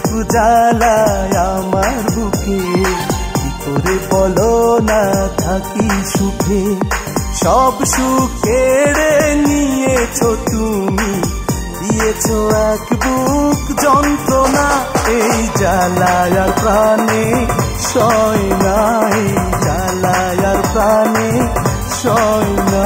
জ্বালায় আমার বুকে, কি করে বলো না থাকি সুখে। সব সুখ কেড়ে নিয়েছো তুমি, দিয়েছো এক বুক যন্ত্রণা। এই জ্বালায় আর প্রাণে সয় না, এই জ্বালায় আর প্রাণে সয় না।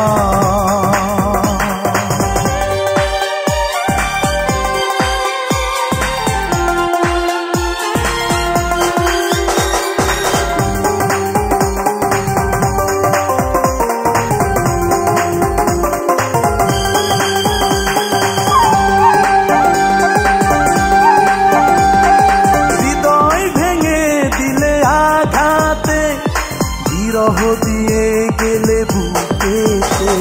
দিয়ে গেলে বুকেতে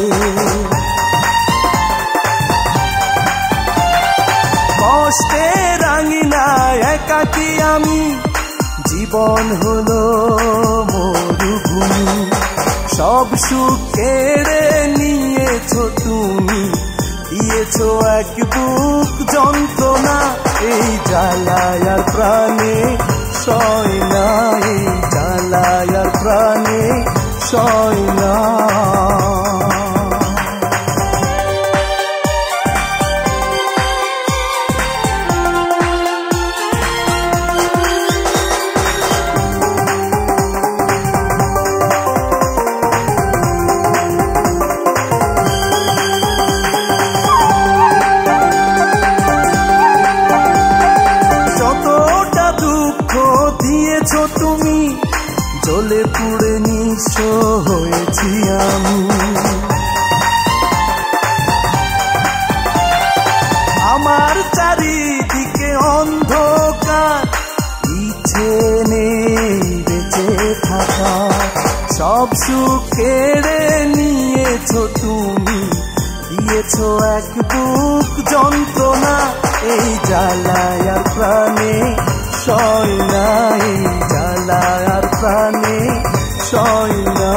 কষ্টে রাঙিনা একাকী আমি, জীবন হলো মরুভূমি। সব সুখ কেড়ে নিয়েছো তুমি, দিয়েছো এক বুক যন্ত্রণা। এই জ্বালায় আর প্রাণে সয় না, এই জ্বালায় আর প্রাণে সয় না। যতটা দুঃখ দিয়েছো তুমি, জ্বলে পুড়ে নিঃস্ব হয়েছি আমি। আমার চারিদিকে অন্ধকার, ইচ্ছে নেই বেঁচে থাকা। সব সুখ কেড়ে নিয়েছো তুমি, দিয়েছো এক বুক যন্ত্রণা। এই জ্বালায় আর প্রাণে সয় না, এই জ্বালায় আর প্রাণে সয় না।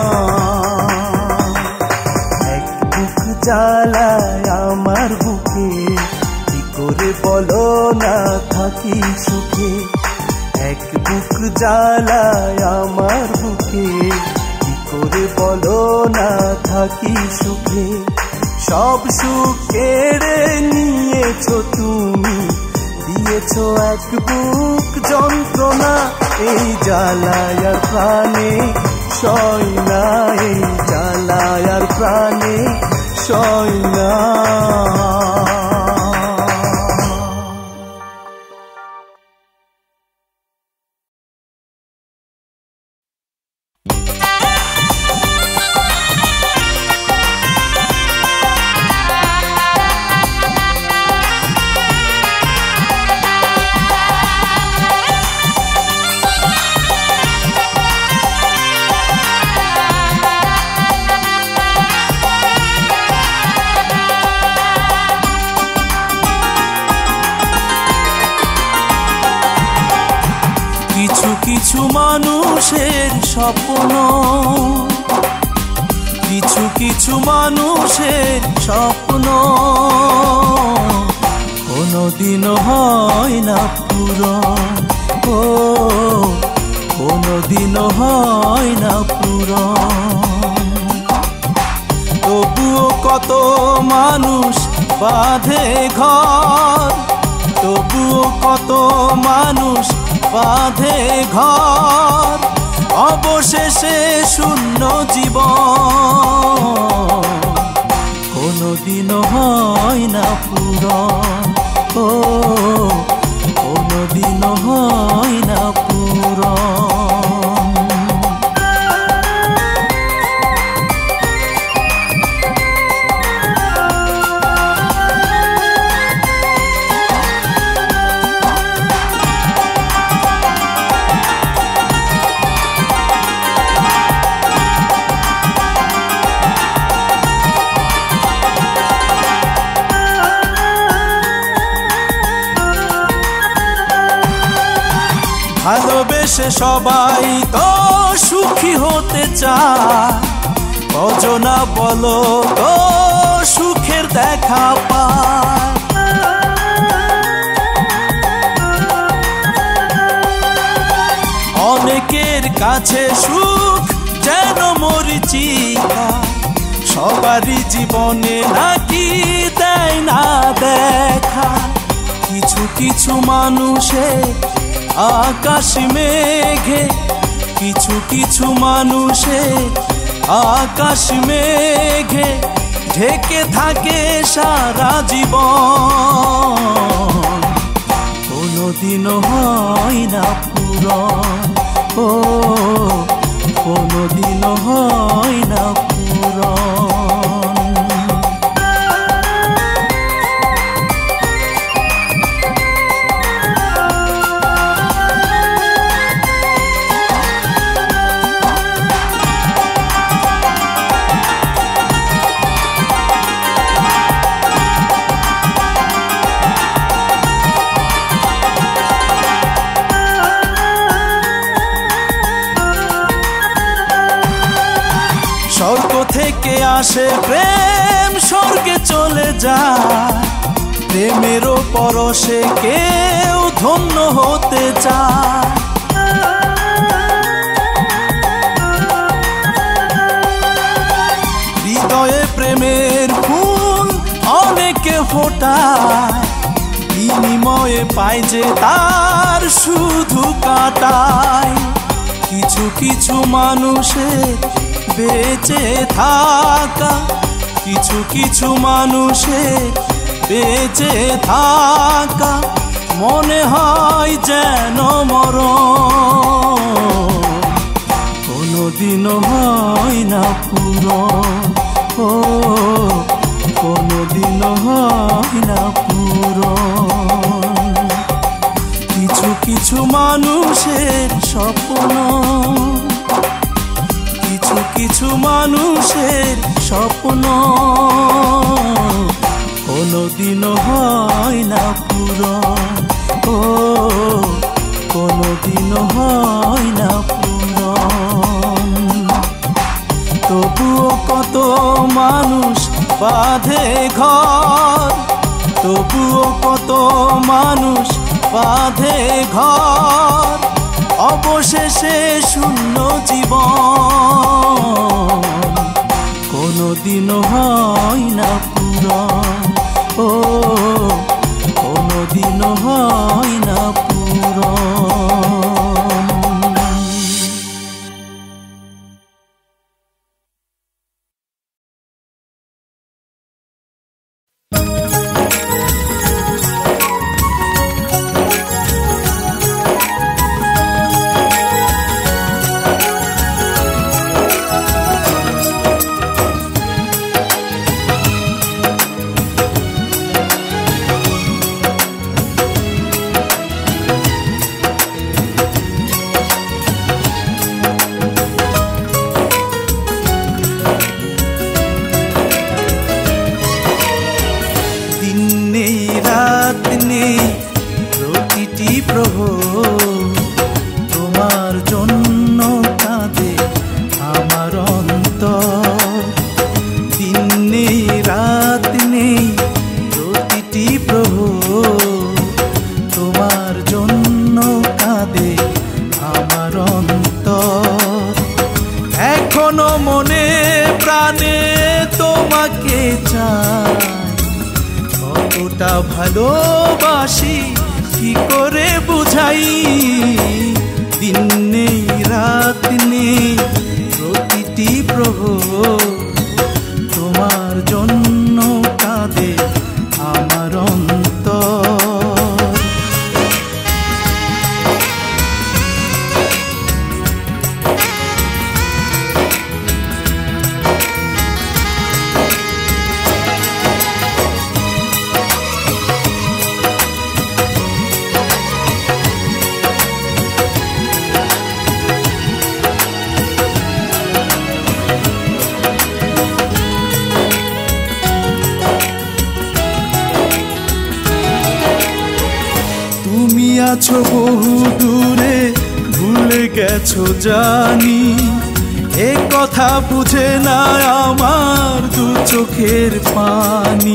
এক বুক জ্বালায় আমার বুকে, কি করে বলো না থাকি সুখে। এক বুক জ্বালায় আমার বুকে, কি করে বলো না থাকি সুখে। সব সুখ কেড়ে নিয়েছো তুমি, দিয়েছো এক বুক যন্ত্রণা। এই জ্বালায় আর প্রাণে সয় না, এই জ্বালায় আর প্রাণে সয় না। কিছু মানুষের স্বপ্ন, কিছু কিছু মানুষের স্বপ্ন কোনোদিনও হয় না পূরণ। ও কোনোদিনও হয় না পূরণ। তবুও কত মানুষ বাঁধে ঘর, তবুও কত মানুষ বাঁধে ঘর। অবশেষে শূন্য জীবন, কোনোদিনও হয় না পূরণ। ও কোনোদিনও হয় না পূরণ। ভালোবেসে সবাই তো সুখী হতে চায়, কজনা বলো তো সুখের দেখা পায়। কাছে সুখ যেন মরিচিকা, সবারই জীবনে নাকি দেয় না দেখা। কিছু কিছু মানুষে আকাশ মেঘে, কিছু কিছু মানুষে আকাশ মেঘে ঢেকে থাকে সারা জীবন, কোনোদিনও হয় না পূরণ। ও কোনোদিনও হয় না পূরণ। স্বর্গ থেকে আসে প্রেম, স্বর্গে চলে যায়। প্রেমেরও পরশে কেউ ধন্য হতে চায়। হৃদয়ে প্রেমের ফুল অনেকে ফোটায়, বিনিময়ে পায় যে তার শুধু কাটায়। কিছু কিছু মানুষের বেঁচে থাকা, কিছু কিছু মানুষের বেঁচে থাকা মনে হয় যেন মরণ, কোনোদিনও হয় না পূরণ। ও কোনোদিনও হয় না পূরণ। কিছু কিছু মানুষের স্বপ্ন, কিছু কিছু মানুষের স্বপ্ন কোনোদিনও হয় না পূরণ। ও কোনোদিনও হয় না পূরণ। তবুও কত মানুষ বাঁধে ঘর, তবুও কত মানুষ বাঁধে ঘর, অবশেষে শূন্য জীবন, কোনোদিনও হয় না পূরণ। ও কোনোদিনও হয় না পূরণ। ভালোবাসি কি করে বুঝাই, দিন নেই রাত নেই প্রতিটি প্রহর তোমার জন্য কাঁদে আমার অন্তর। আছো বহু দূরে ভুলে গেছো জানি, এ কথা বুঝে না আমার দু চোখের পানি।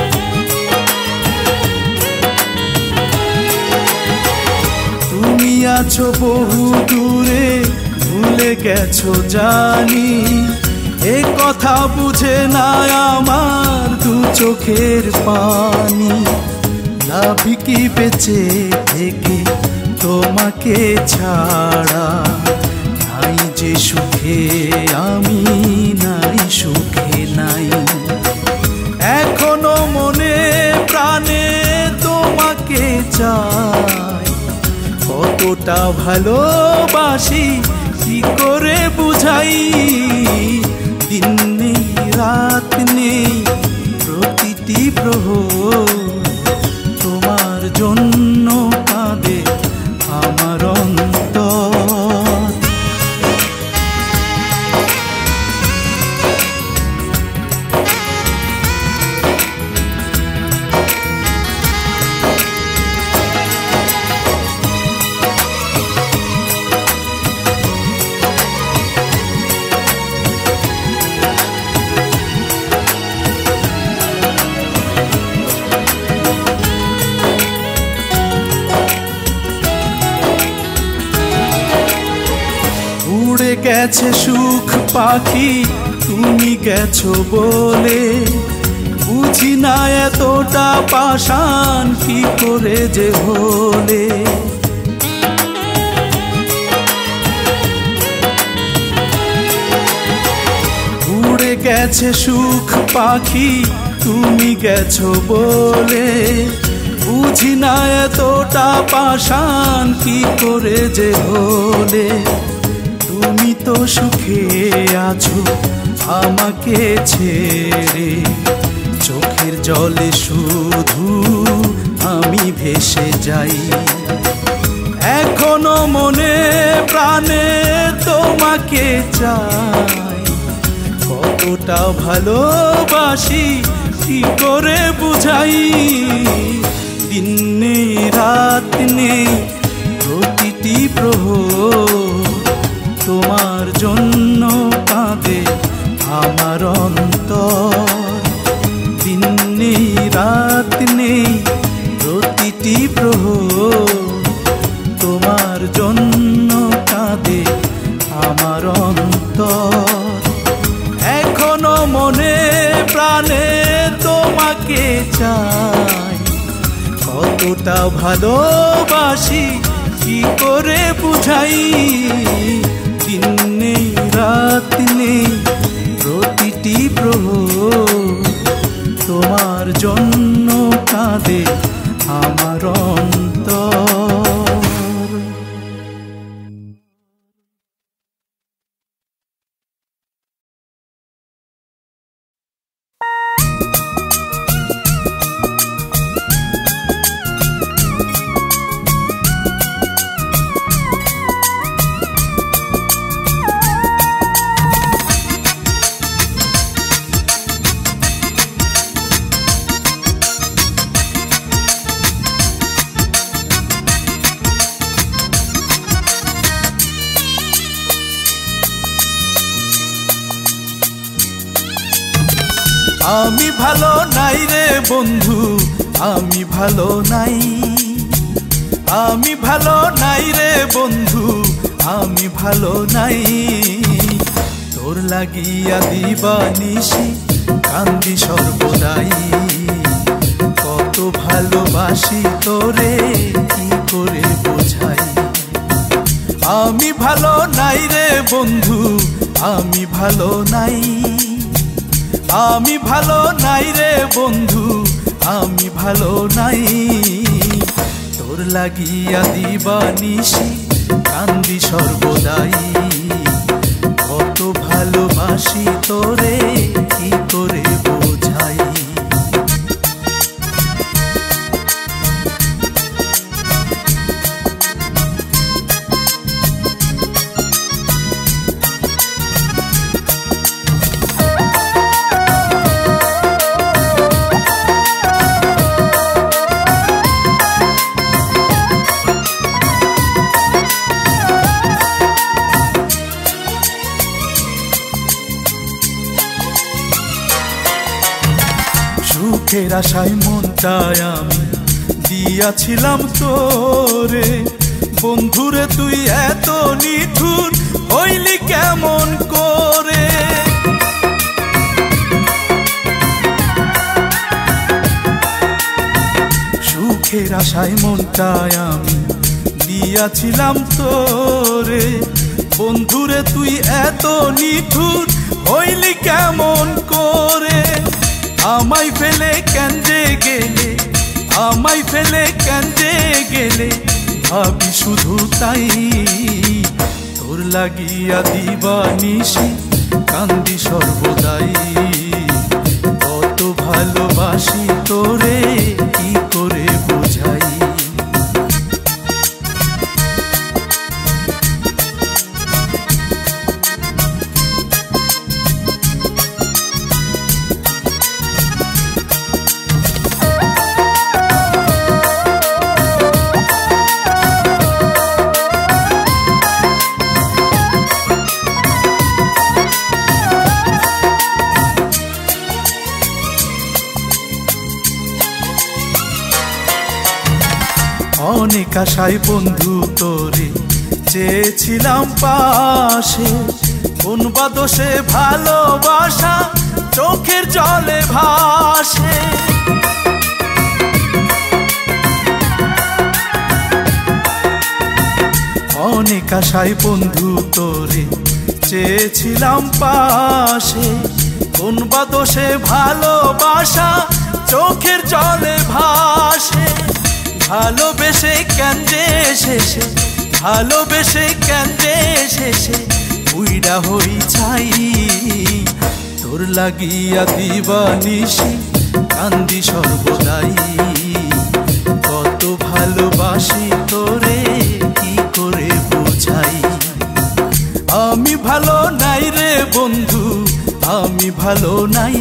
তুমি আছো বহু দূরে, ভুলে গেছো জানি, এ কথা বুঝে না আমার দু চোখের পানি। লাভি কি বেঁচে থেকে তোমাকে ছাড়া, নাই যে সুখে আমি নাই সুখে নাই। এখনো মনে প্রাণে তোমাকে চাই, কতটা ভালোবাসি কি করে বুঝাই। দিন নেই রাত নেই প্রতিটি প্রহর, তোমার জন্য কাঁদে আমার অন্তর। উড়ে গেছে সুখ পাখি তুমি গেছো বলে, বুঝি না এতটা পাষাণ কি করে যে হলে। উড়ে গেছে সুখ পাখি তুমি গেছো বলে, বুঝি না এতটা পাষাণ কি করে যে হলে। তুমি তো সুখে আছো আমাকে ছেড়ে, চোখের জলে শুধু আমি ভেসে যাই। এখনো মনে প্রাণে তোমাকে চাই, কতটা ভালোবাসি কি করে বুঝাই। দিন নেই রাত নেই প্রতিটি প্রহর, তোমার জন্য কাঁদে আমার অন্তর। দিন নেই রাত নেই প্রতিটি প্রহর, তোমার জন্য কাঁদে আমার অন্তর। এখনো মনে প্রাণে তোমাকে চাই, কতটা ভালোবাসি কি করে বুঝাই। দিন নেই রাত নেই প্রতিটি প্রহর, তোমার জন্য কাঁদে আমার অন্তর। আমি ভালো নাই রে বন্ধু, আমি ভালো নাই। আমি ভালো নাই রে বন্ধু, আমি ভালো নাই। তোর লাগিয়া দিবানিশি কান্দি সর্বদাই। কত ভালোবাসি তোরে কি করে বোঝাই। আমি ভালো নাই রে বন্ধু, আমি ভালো নাই। আমি ভালো নাই রে বন্ধু, আমি ভালো নাই। তোর লাগিয়া দিবানিশি কান্দি সর্বদাই। কত ভালোবাসি তোরে কি করে বোঝাই। সুখের আশায় মনটায় আমি দিয়াছিলাম তোরে, বন্ধুরে তুই এত নিঠুর হইলি কেমন করে? সুখের আশায় মনটায় আমি দিয়াছিলাম তোরে, বন্ধুরে তুই এত নিঠুর হইলি কেমন করে? আমায় ফেলে কেন্দে গেলে, আমায় ফেলে কেন্দে গেলে, ভাবি শুধু তাই। তোর লাগিয়া দিবানিশি কান্দি সর্বদাই। কত ভালোবাসি তোরে কি করে বোঝাই। অনেক আশায় বন্ধু তোরে চেয়েছিলাম পাশে, কোন বা দোষে ভালোবাসা চোখের জলে ভাসে। অনেক আশায় বন্ধু তোরে চেয়েছিলাম পাশে, কোন বা দোষে ভালোবাসা চোখের জলে ভাসে। ভালোবেসে কেন্দে শেষে, ভালোবেসে কেন্দে শেষে উইড়া হই ছাই। তোর লাগিয়া দিবানিশি কান্দি সর্বদাই। কত ভালোবাসি তোরে কি করে বোঝাই। আমি ভালো নাই রে বন্ধু, আমি ভালো নাই।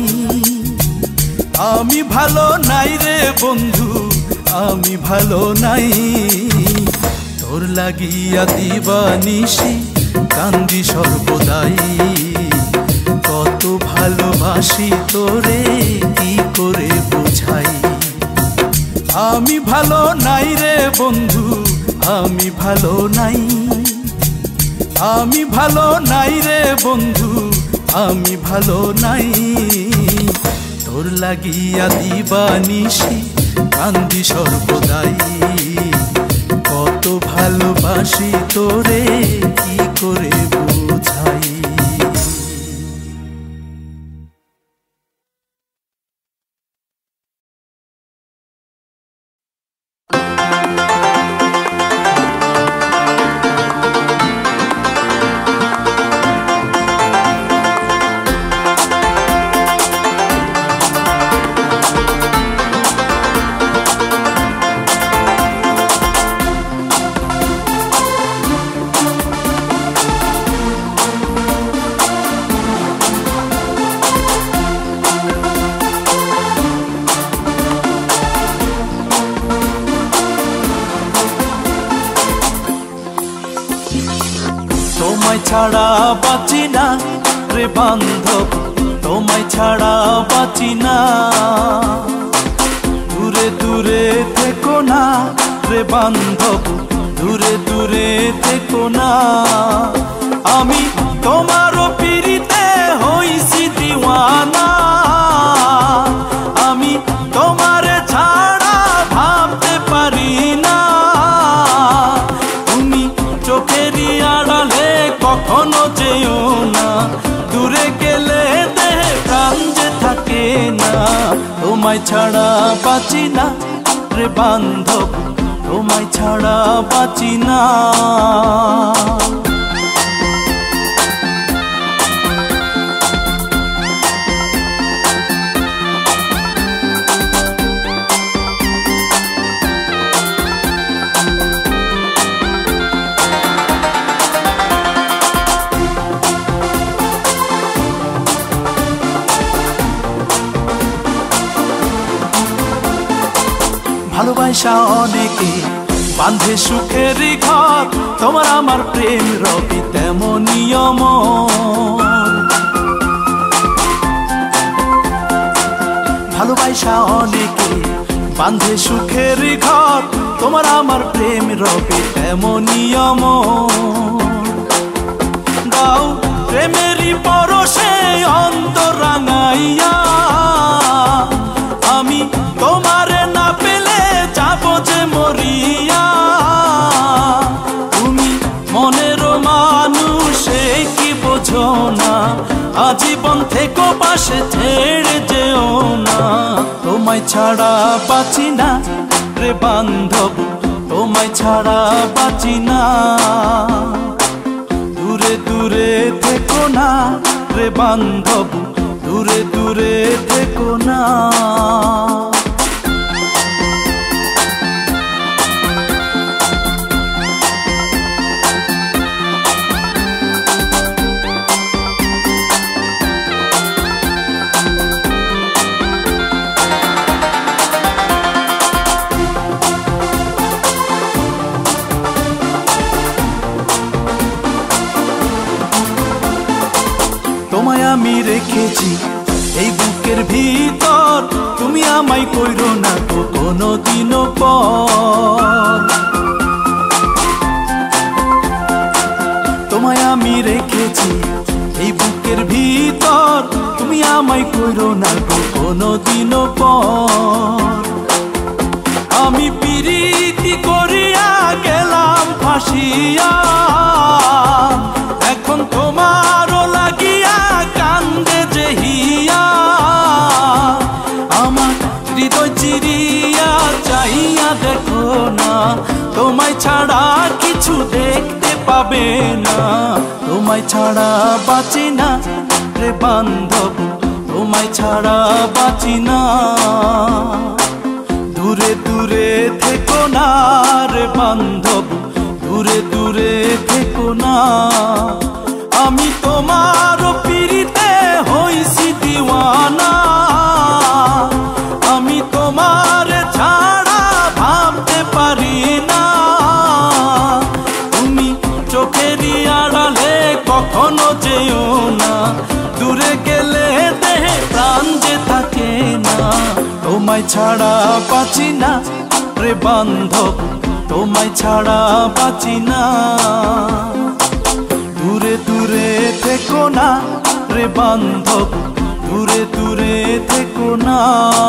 আমি ভালো নাই রে বন্ধু, আমি ভালো নাই। তোর লাগিয়া দিবানিশি কান্দি সর্বদাই। কত ভালোবাসি তোরে কি করে বোঝাই। আমি ভালো নাই রে বন্ধু, আমি ভালো নাই। আমি ভালো নাই রে বন্ধু, আমি ভালো নাই। তোর লাগিয়া দিবানিশি কান্দি সর্বদাই। কত ভালোবাসি তোরে কি করে বোঝাই। তোমায় ছাড়া বাঁচি না রে বান্ধব, তোমায় ছাড়া বাঁচি না। দূরে দূরে থেকো না রে বান্ধব, দূরে দূরে থেকো না। আমি তোমারও পিরিতে হইছি দিওয়ানা। আমি তোমারে ছাড়া ভাবতে পারি না। তুমি চোখেরই আড়ালে কখনো যেও না, দূরে গেলে দেহে প্রাণ যে থাকে না। তোমায় ছাড়া বাঁচি না রে বান্ধব, তোমায় ছাড়া বাঁচি না। ভালোবাসা অনেকে বাঁধে সুখের ঘর, তোমার আমার প্রেম রবি তেমন নিয়ম। ভালোবাসা অনেকে বাঁধে সুখের ঘর, তোমার আমার প্রেম রবে তেমনি অমর। দাও প্রেমেরই পরশে অন্তর রাঙাইয়া, আমি তোমারে না পেলে যাব যে মরিয়া। তুমি মনের মানুষে কি বোঝো না, আজীবন থেকো পাশে ছেড়ে যেও না। তোমায় ছাড়া বাঁচি না রে বান্ধব, তোমায় ছাড়া বাঁচি না। দূরে দূরে থেকো না রে বান্ধব, দূরে দূরে থেকো না। তোমায় আমি রেখেছি এই বুকের ভিতর, তুমি আমায় কইরো না তো কোনোদিনও পর। তোমায় আমি রেখেছি এই বুকের ভিতর, তুমি আমায় কইরো না তো কোনোদিনও পর। আমি পিরিতি করিয়া গেলাম ফাঁসিয়া, এখন তোমারও লাগিয়া কান্দে যে হিয়া। আমার হৃদয় চিরিয়া চাইয়া দেখো না, তোমায় ছাড়া কিছু দেখতে পাবে না। তোমায় ছাড়া বাঁচি না রে বান্ধব, তোমায় ছাড়া বাঁচি না। দূরে দূরে থেকো না রে বান্ধব, দূরে দূরে থেকো না। আমি তোমার পিরিতে হইছি দিওয়ানা, আমি তোমার ছাড়া ভাবতে পারি না। তুমি চোখেরই আড়ালে কখনো যেও না, দূরে গেলে দেহে প্রাণ যে থাকে না। তোমায় ছাড়া বাঁচি না রে বান্ধব, তোমায় ছাড়া বাঁচি না। দূরে দূরে থেকো না রে বান্ধব, দূরে দূরে থেকো না।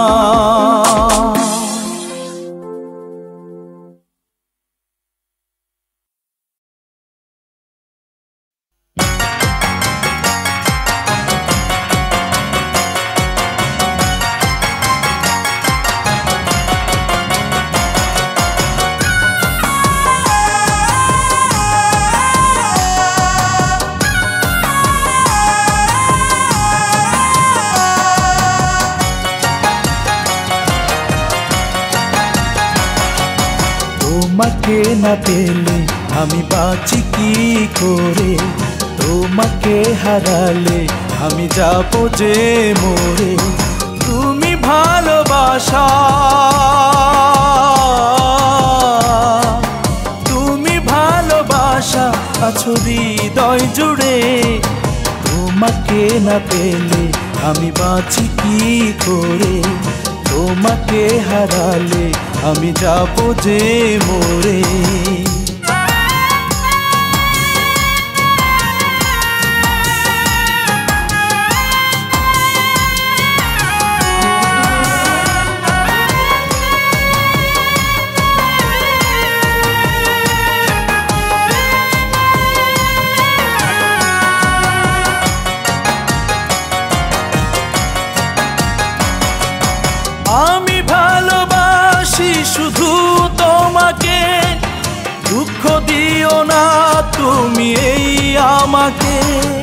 তোমাকে না পেলে আমি বাঁচি কি করে, তোমাকে হারালে আমি যাব যে মরে। তুমি ভালোবাসা, তুমি ভালোবাসা আছো হৃদয় জুড়ে। তোমাকে না পেলে আমি বাঁচি কি করে, তোমাকে হারালে আমি যাব যে মরে। আমি ভালোবাসি শুধু তোমাকে, দুঃখ দিও না তুমি এই আমাকে।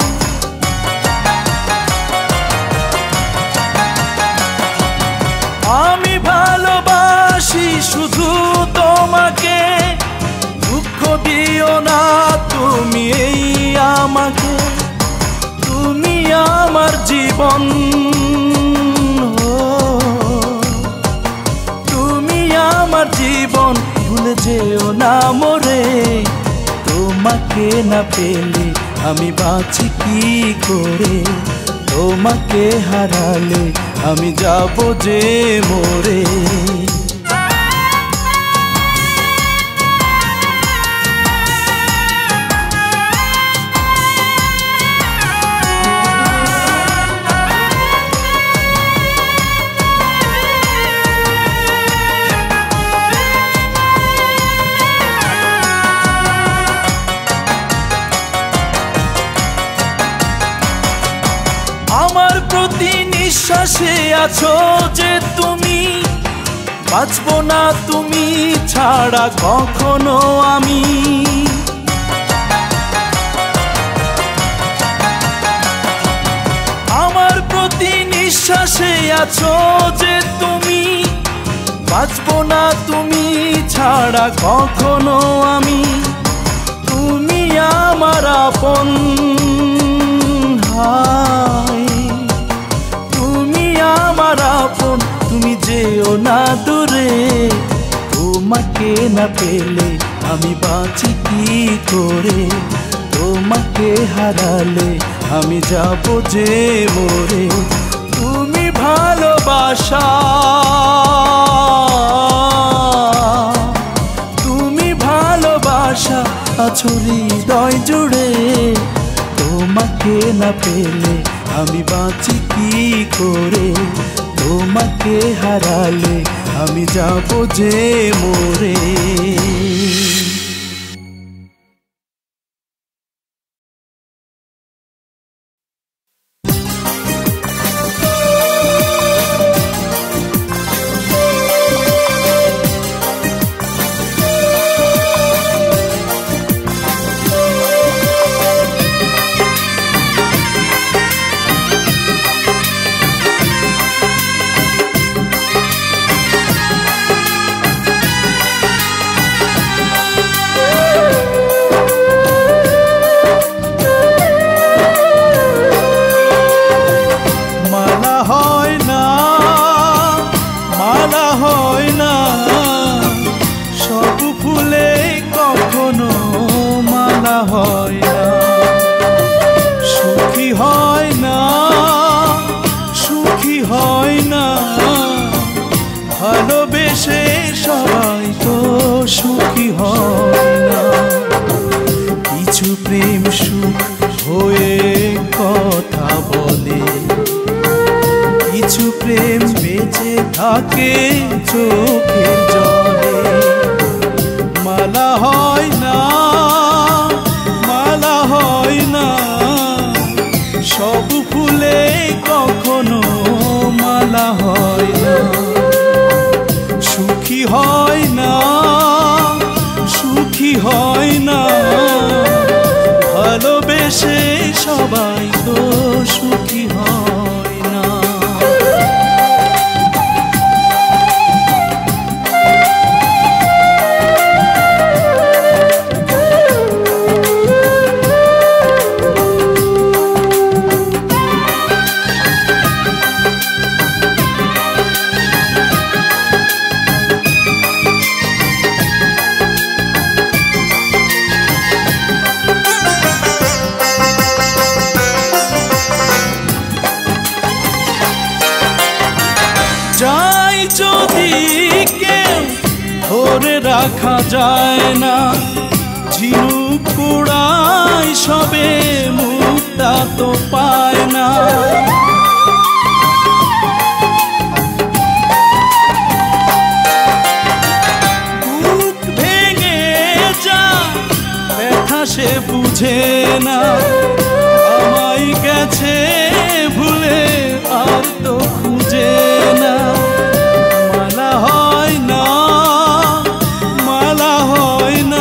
আমি ভালোবাসি শুধু তোমাকে, দুঃখ দিও না তুমি এই আমাকে। তুমি আমার জীবন, আমার জীবন ভুলে যেও না মোরে। তোমাকে না পেলে আমি বাঁচি কি করে, তোমাকে হারালে আমি যাব যে মরে। প্রতি নিঃশ্বাসে আছো যে তুমি, বাঁচবো না তুমি ছাড়া কখনো আমি। আমার প্রতি নিঃশ্বাসে আছো যে তুমি, বাঁচবো না তুমি ছাড়া কখনো আমি। তুমি আমার আপন, হায় তুমি আমার আপন, তুমি যেও না দূরে। তোমাকে না পেলে আমি বাঁচি কি করে, তোমাকে হারালে আমি যাব যে মরে। তুমি ভালোবাসা, তুমি ভালোবাসা আছো হৃদয় জুড়ে। তোমাকে না পেলে আমি বাঁচি কি করে, তোমাকে হারালে আমি যাব যে মরে। ভালোবেসে সবাই তো সুখী হয় না, কিছু প্রেম সুখ হয়ে কথা বলে, কিছু প্রেম বেঁচে থাকে চোখের জলে। মালা হয় না, মালা হয় না, সব ফুলে কখনো মালা হয় না। সুখী হয় না, সুখী হয় না, ভালোবেসে সবাই তো সুখী হয় না। যাই যদি কেউ ধরে রাখা যায় না, ঝিনুক কুড়াই সবে মুক্তা তো পায় না। বুক ভেঙে যা ব্যথা সে বুঝে না, আমায় গেছে ভুলে আর তো খুঁজে না। মালা হয় না, মালা হয় না,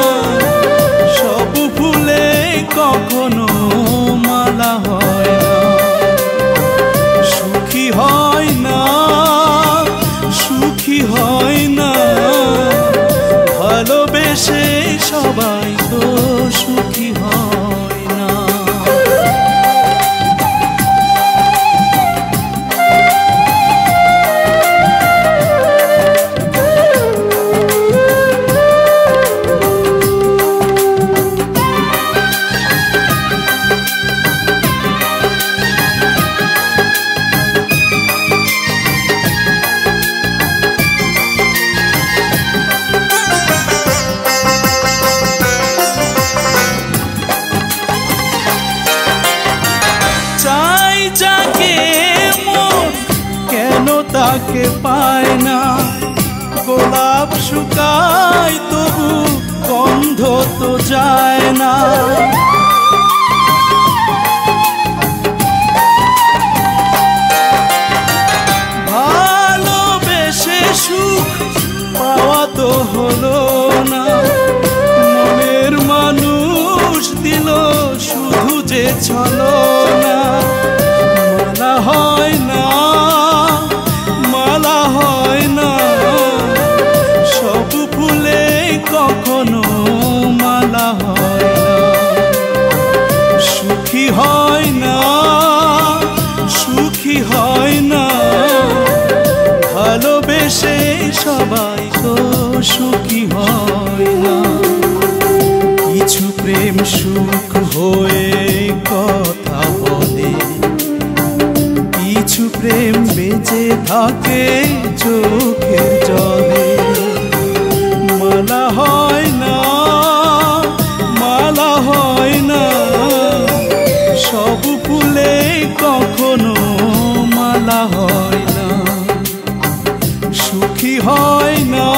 সব ফুলে কখনো মালা হয় না। সুখী হয় না, সুখী হয় না, ভালোবেসে সবাই তো সুখী হয় না। চাই যাকে মন কেন তাকে পায় না, গোলাপ শুকায় তবু গন্ধ তো যায় না। ছলনা মালা হয় না, মালা হয় না, সব ফুলে কখনো মালা হয় না। সুখী হয় না, সুখী হয় না, ভালোবেসে সবাই তো সুখী হয় না। কিছু প্রেম সুখ হয়ে কথা বলে, কিছু প্রেম বেঁচে থাকে চোখের জলে। মালা হয় না, মালা হয় না, সব ফুলে কখনো মালা হয় না। সুখী হয় না,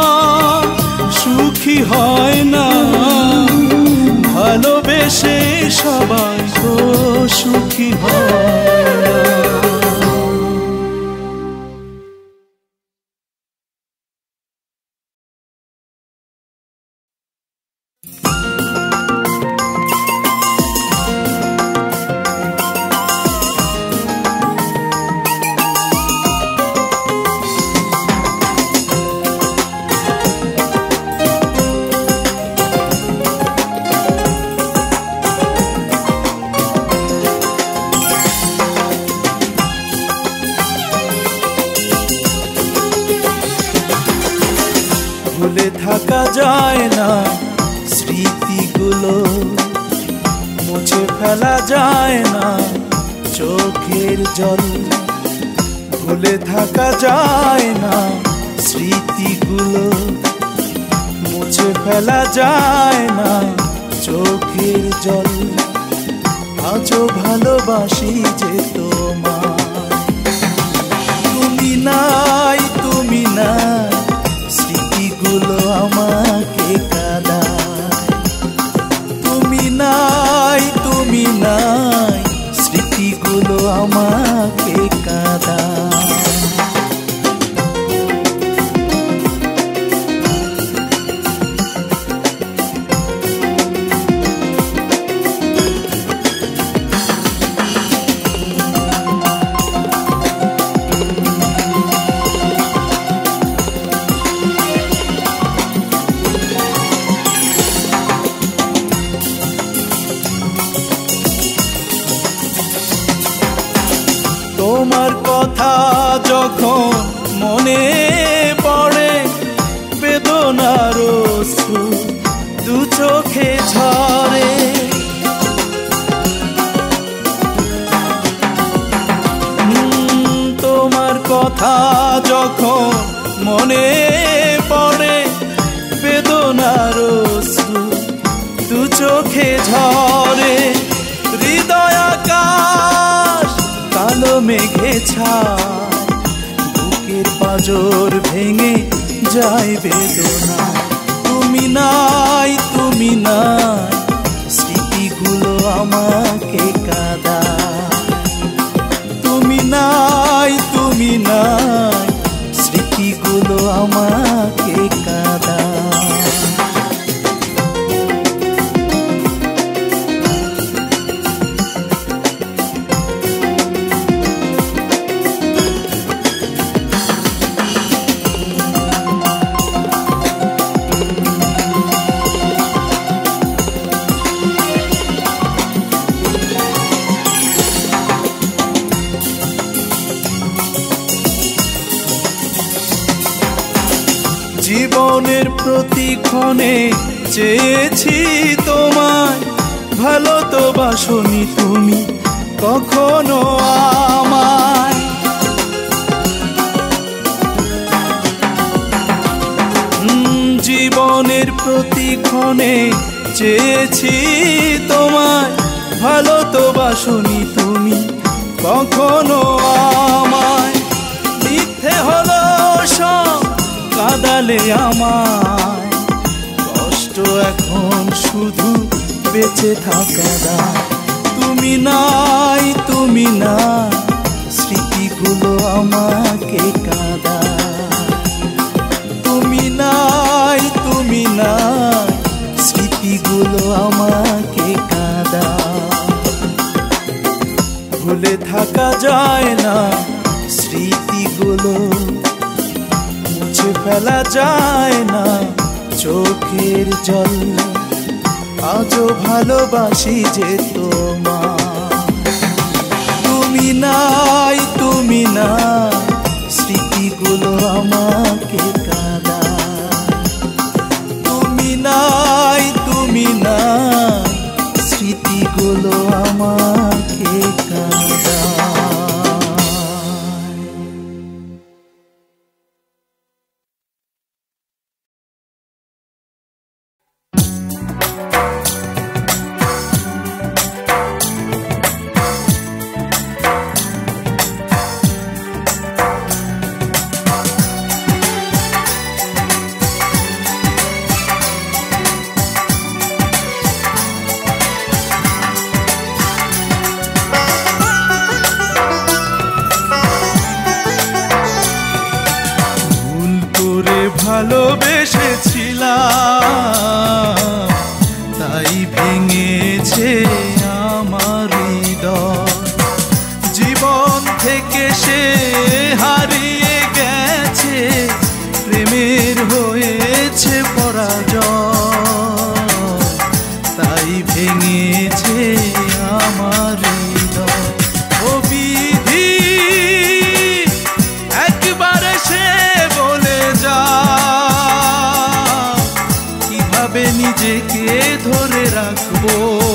সুখী হয় না, ভালোবেসে সবাই তো সুখী হয় না। ভুলে থাকা যায় না স্মৃতিগুলো, মুছে ফেলা যায় না চোখের জল। ভুলে থাকা যায় না স্মৃতিগুলো, মুছে ফেলা যায় না চোখের জল। আজও ভালোবাসি যে তোমায়, তুমি নাই, তুমি নাই, স্মৃতিগুলো আমাকে কাঁদায়। তুমি নাই, তুমি নাই, স্মৃতিগুলো আমাকে কাঁদায়। তোমার কথা যখন মনে পড়ে, বেদনার অশ্রু দু চোখে ঝরে। তোমার কথা যখন মনে পড়ে, বেদনার অশ্রু দু চোখে ঝরে। হৃদয় আকাশ কালো মেঘে ছায়, বুকের পাঁজর ভেঙে যায় বেদনা। তুমি নাই, তুমি নাই, স্মৃতিগুলো আমাকে কাঁদায়। তুমি নাই, তুমি নাই, স্মৃতিগুলো আমাকে কাঁদায়। জীবনের প্রতিক্ষণে চেয়েছি তোমায়, ভালো তো বাসনি তুমি কখনো আমায়। জীবনের প্রতিক্ষণে চেয়েছি তোমায়, ভালো তো বাসনি তুমি কখনো আমায়। মিথ্যে হলো সব কাঁদালে আমায়, কষ্ট এখন শুধু বেঁচে থাকা দায়। তুমি নাই, তুমি নাই, স্মৃতিগুলো আমাকে কাঁদায়। তুমি নাই, তুমি নাই, স্মৃতিগুলো আমাকে কাঁদায়। ফেলা যায় না চোখের জল। আজও ভালোবাসি যে তোমায়। তুমি নাই, তুমি নাই, স্মৃতিগুলো আমাকে কাঁদায়। তুমি নাই, তুমি নাই, স্মৃতিগুলো আমাকে কাঁদায়। ভালোবেসেছিলাম তাই ভেঙেছে আমার হৃদয়। জীবন থেকে সে হারিয়ে গেছে, প্রেমের হয়েছে পরাজয়। তাই ভেঙেছে আমার হৃদয়। ও বিধি একবারে সে বলে যা, কিভাবে নিজেকে ধরে রাখবো,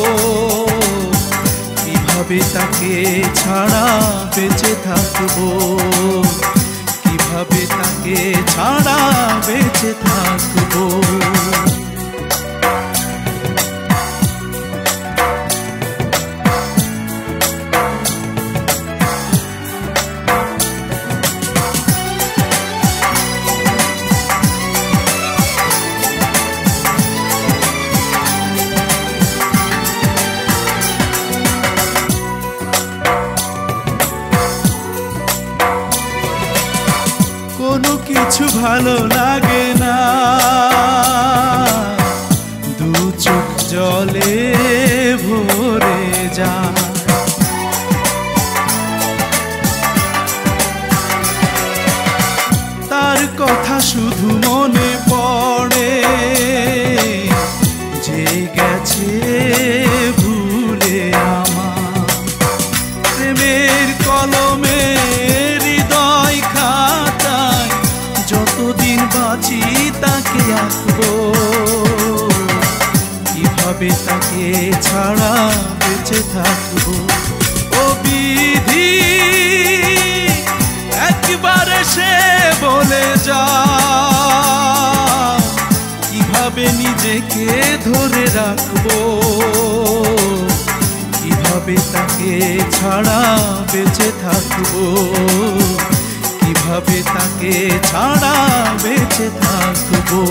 কিভাবে তাকে ছাড়া বেঁচে থাকবো, কিভাবে তাকে ছাড়া বেঁচে থাকবো। কোনো কিছু ভালো লাগে না, দু চোখ জলে ভরে যায়। তার কথা শুধু মনে পড়ে, যে গেছে ভুলে আমার। প্রেমের কলমে হৃদয় খাতায় যতদিন বাঁচি তাকে আঁকবো, কিভাবে তাকে ছাড়া বেঁচে থাকবো। ও বিধি একবারে সে বলে যা, কিভাবে নিজেকে ধরে রাখবো, কিভাবে তাকে ছাড়া বেঁচে থাকবো, কিভাবে তাকে ছাড়া বেঁচে থাকবো।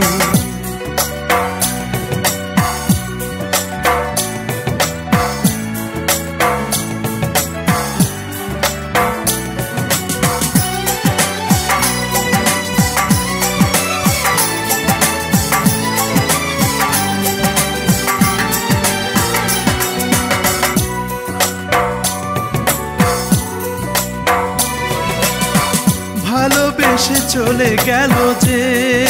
ভালোবেসে চলে গেল যে,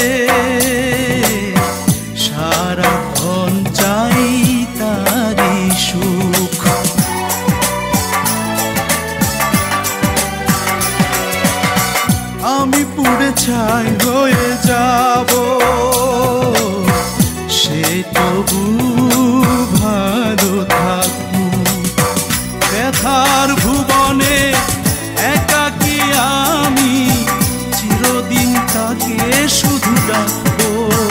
সারাক্ষণ চাই তারি সুখ। আমি পুড়ে ছাই হয়ে যাব, সে তবু ভালো থাকুক। ব্যথার ভুবনে একাকী আমি চিরদিন তাকে শুধু ডাকবো,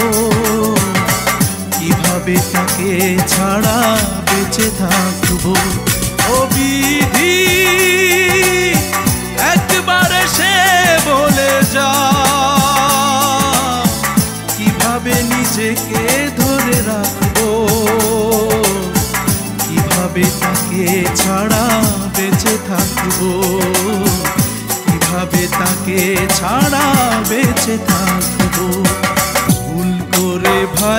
কিভাবে তাকে ছাড়া বেঁচে থাকবো। ও বিধি একবারে সে বলে যা, কিভাবে নিজেকে ধরে রাখবো, কিভাবে তাকে ছাড়া বেঁচে থাকবো, কিভাবে তাকে ছাড়া বেঁচে থাকবো। ভুল করে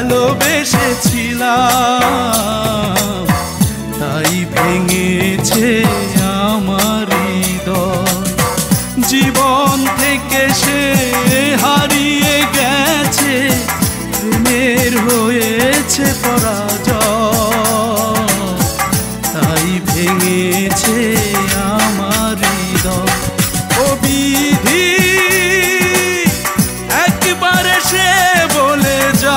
ভালোবেসেছিলাম তাই ভেঙেছে আমার হৃদয়। জীবন থেকে সে হারিয়ে প্রেমের হয়েছে পরাজয়, তাই ভেঙেছে আমার হৃদয়। ও বিধি একবার সে বলে যা,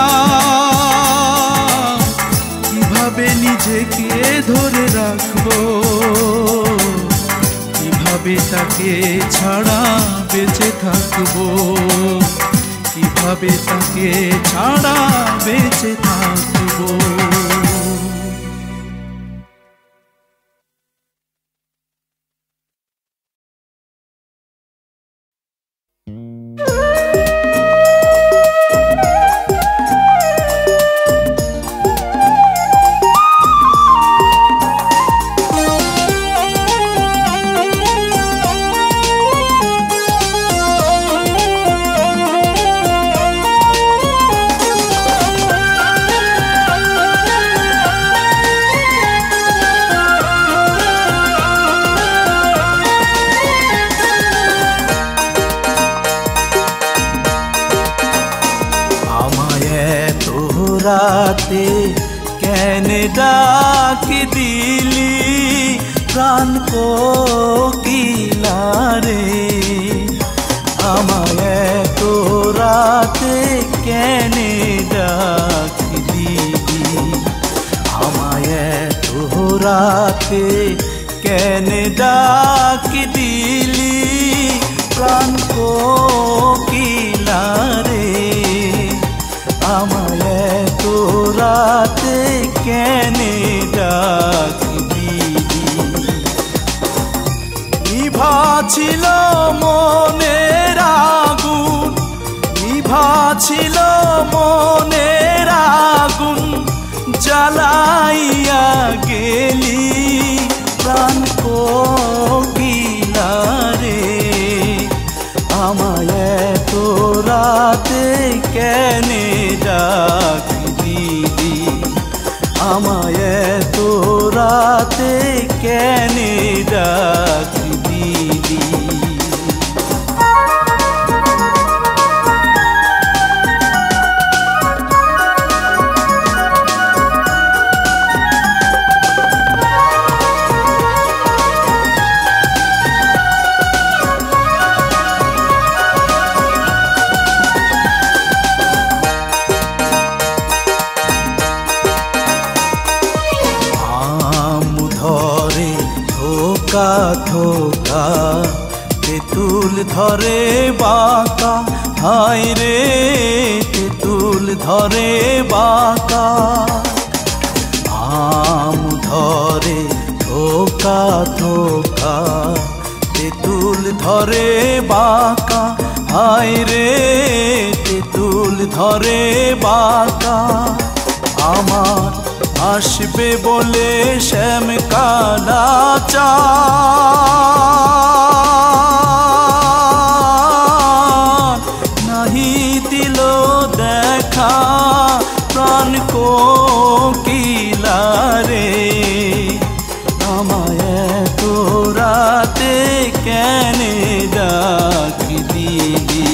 কিভাবে নিজেকে ধরে রাখবো, কিভাবে তাকে ছাড়া বেঁচে থাকবো, কিভাবে তাকে ছাড়া বেঁচে থাকবো। রাতে কেন ডাক দিলি প্রাণ কোকিলা রে, আমায় এত রাতে কেন ডাক দিলি, আমায় এত রাতে কেন ডাক দিলি প্রাণ কোকিলা রে, আমায় এত রাতে কেন ডাক দিলি। নিভা ছিল মনের আগুন, নিভা ছিল মনের আগুন, জ্বালাইয়া গেলি প্রাণ কোকিলা রে, আমায় এত রাতে কেন ডাক দিলি, আমায় এত রাতে কেন ডাক দিলি। থোকা তেঁতুল ধরে বাঁকা, হায় রে তেঁতুল ধরে বাঁকা, আম ধরে থোকা থোকা তেঁতুল ধরে বাঁকা, হায় রে তেঁতুল ধরে বাঁকা। আমার আসবে বলে শ্যাম কালা চাঁদ নাহি দিল দেখা প্রাণ কোকিলা রে, আমায় এত রাতে কেন ডাক দিলি।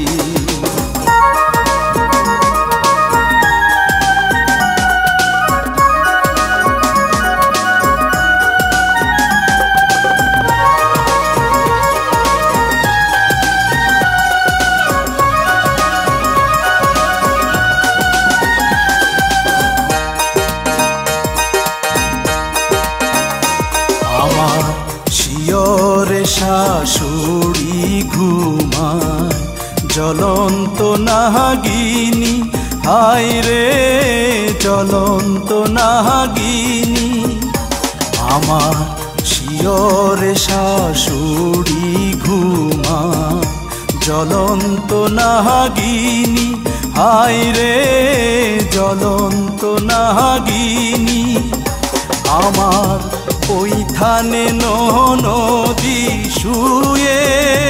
শাশুড়ি ঘুমায় জ্বলন্ত নাগিনী, হায় রে জ্বলন্ত নাগিনী, আমার শিয়রে শাশুড়ি ঘুমায় জ্বলন্ত নাগিনী, হায় রে জ্বলন্ত নাগিনী। আমার ওই থানে নদী শুয়ে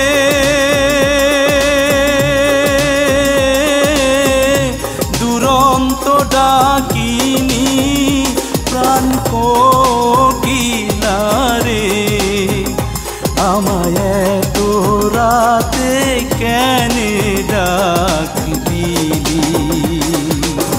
দুরন্ত ডাকিনী প্রাণ কোকিলা রে, আমায় এত রাতে কেন ডাক দিলি।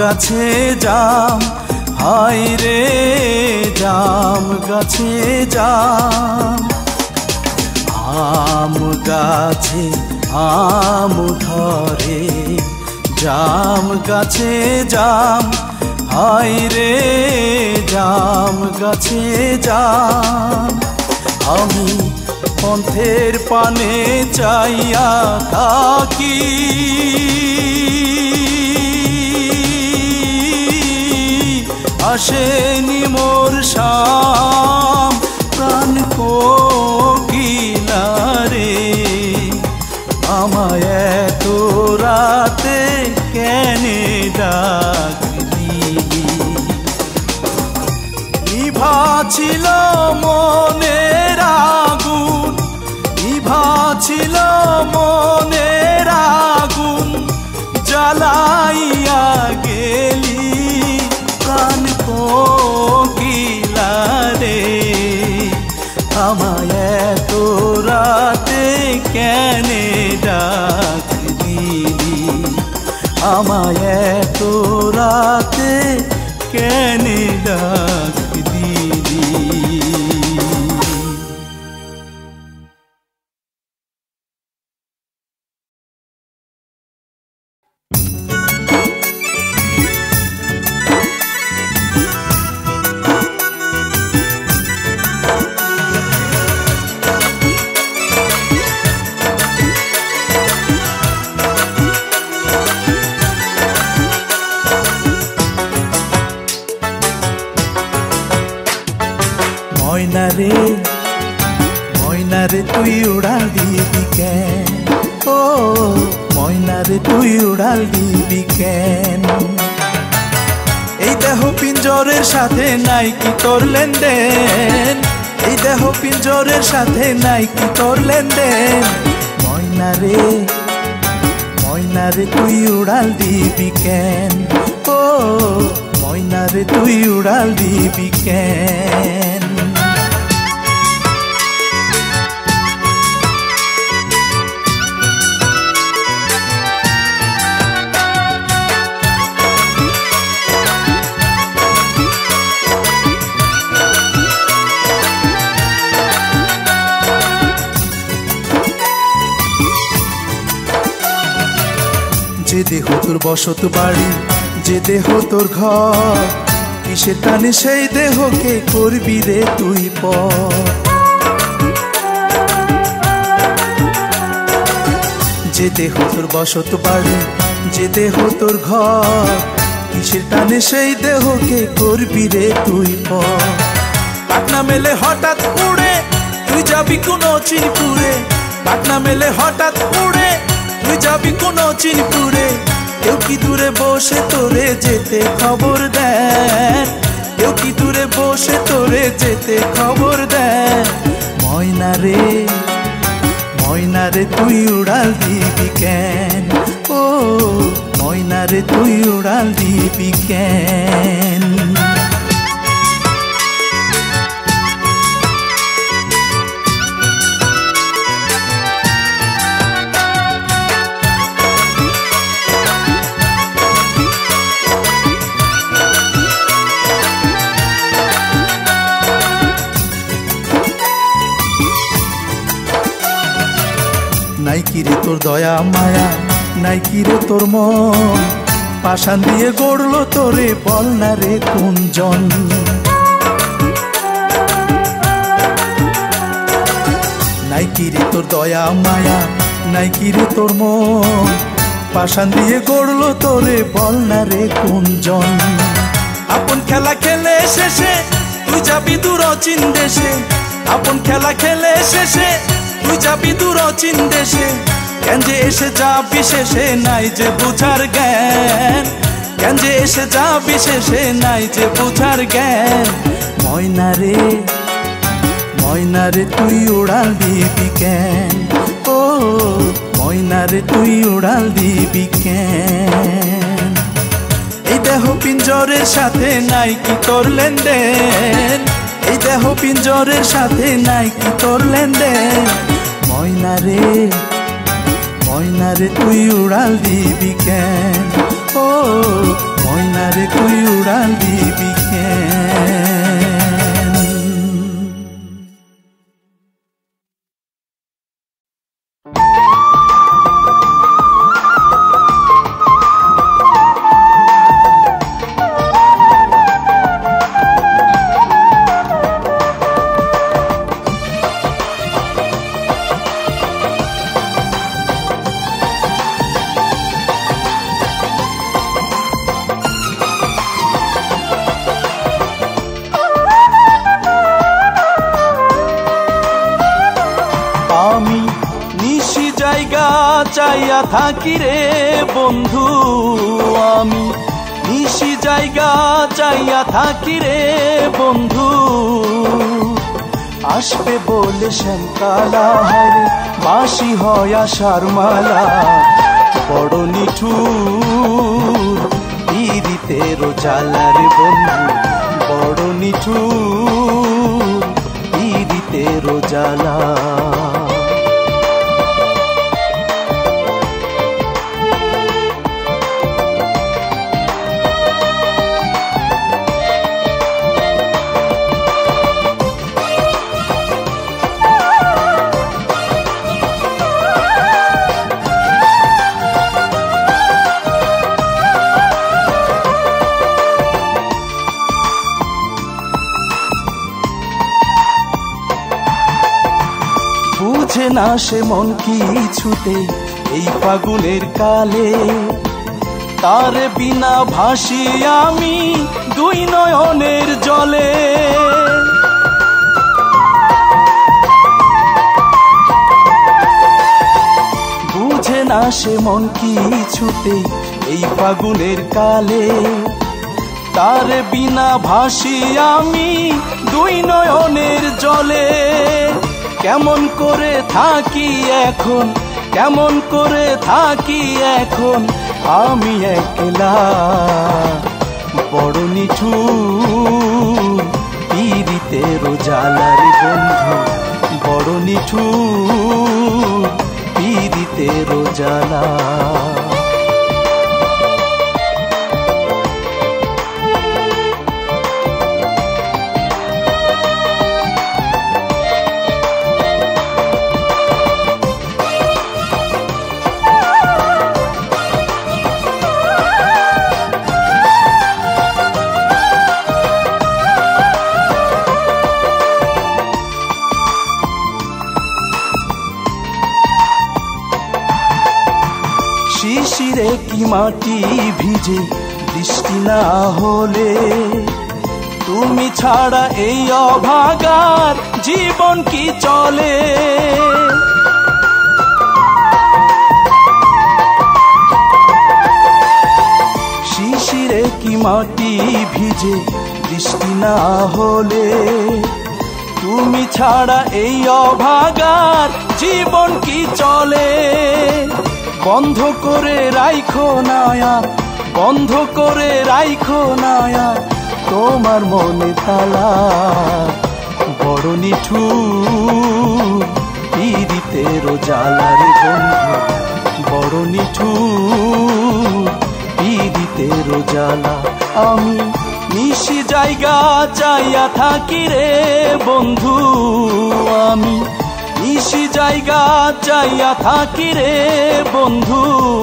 গাছে জাম, হায় রে জাম গাছে জাম। আম গাছে আম ধরে, জাম গাছে জাম, হায় রে জাম গাছে জাম। আমি পন্থের পানে চাইয়া থাকি, আসেনি মোর শাম, প্রাণ কোকিলা রে আমায় এত রাতে কেনে ডাকলি। নিভা ছিল মনের আগুন, নিভা ছিল মনের আগুন, জ্বালাইয়া গেলি প্রাণ কোকিলা রে আমায় এত রাতে কেনে ডাকলি। আমায় এত রাতে কেনে ডাকলি। ময়না রে ময়না রে তুই উড়াল দিবি কেন, ও ময়না রে তুই উড়াল দিবি কেন। এই দেহ পিঞ্জরের সাথে নাই কি তোর লেনদেন, এই দেহ পিঞ্জরের সাথে নাই কি তোর লেনদেন। ময়না রে তুই উড়াল দিবি কেন, ও ময়না রে তুই উড়াল দিবি কেন। যে দেহ তোর বসত বাড়ি, যে দেহ তোর ঘর, কিসের টানে সেই দেহকে করবি রে তুই পর। যে দেহ তোর বসত বাড়ি, যে দেহ তোর ঘর, কিসের টানে সেই দেহকে করবি রে তুই পর। পাটনা মেলে হঠাৎ উড়ে তুই যাবি কোনো চিনপুরে, পাটনা মেলে হঠাৎ উড়ে তুই যাবি কোনো চিনপুরে। কেউ কি দূরে বসে তোরে যেতে খবর দেন, কেউ কি দূরে বসে তোরে যেতে খবর দেন। ময়না রে তুই উড়াল দিবি কেন, ও ময়না রে তুই উড়াল দিবি কেন। নাই কি রে তোর দয়া মায়া, নাই কি রে তোর মন, পাষাণ দিয়ে গড়লো তোরে বল না রে কোনজন। নাই কি রে তোর দয়া মায়া, নাই কি রে তোর মন, পাষাণ দিয়ে গড়লো তোরে বল না রে কোনজন। আপন খেলা খেলে শেষে তুই যাবি দূর অচিন দেশে, আপন খেলা খেলে শেষে তুই যাবি দূর অচিন দেশে। কেন যে এসে যাবি শেষে নাই যে বুঝার জ্ঞান, কেন যে এসে যাবি শেষে নাই যে বুঝার জ্ঞান। ময়না রে তুই উড়াল দিবি কেন, ও ময়না রে তুই উড়াল দিবি কেন। এই দেহ পিঞ্জরের সাথে নাই কি তোর লেনদেন, এই দেহ পিঞ্জরের সাথে নাই কি তোর লেনদেন। ময়না রে তুই উড়াল দিবি কেন, ও ও ময়নারে কই উড়াল দিবি কেন? আমি নিশি জায়গা চাইয়া থাকি রে বন্ধু, আমি নিশি জায়গা চাইয়া থাকি রে বন্ধু। আসবে বলে শ্যামকালা হারে বাঁশি হয় আশার মালা, বড় নিঠুর পিরিতের জ্বালা রে বন্ধু, বড় নিঠুর পিরিতের জ্বালা। বুঝে না সে মন কিছুতে এই ফাগুনের কালে, তার বিনা ভাসি আমি দুই নয়নের জলে। বুঝে না সে মন কিছুতে এই ফাগুনের কালে, তার বিনা ভাসি আমি দুই নয়নের জলে। কেমন করে থাকি এখন, কেমন করে থাকি এখন আমি একলা, বড় নিঠুর পিরিতের জ্বালা রে বন্ধু, বড় নিঠুর পিরিতের জ্বালা। শিশিরে কি মাটি ভিজে বৃষ্টি না হলে, তুমি ছাড়া এই অভাগার জীবন কি চলে। শিশিরে কি মাটি ভিজে বৃষ্টি না হলে, তুমি ছাড়া এই অভাগার জীবন কি চলে। বন্ধ করে রাইখো নায়া, বন্ধ করে রাইখো নায়া তোমার মনে তালা, বড় নিঠুর পিরিতের জ্বালা রে বন্ধু, বড় নিঠুর পিরিতের জ্বালা। আমি নিশি জায়গা চাইয়া থাকি রে বন্ধু, আমি নিশি জায়গা চাইয়া থাকি রে বন্ধু।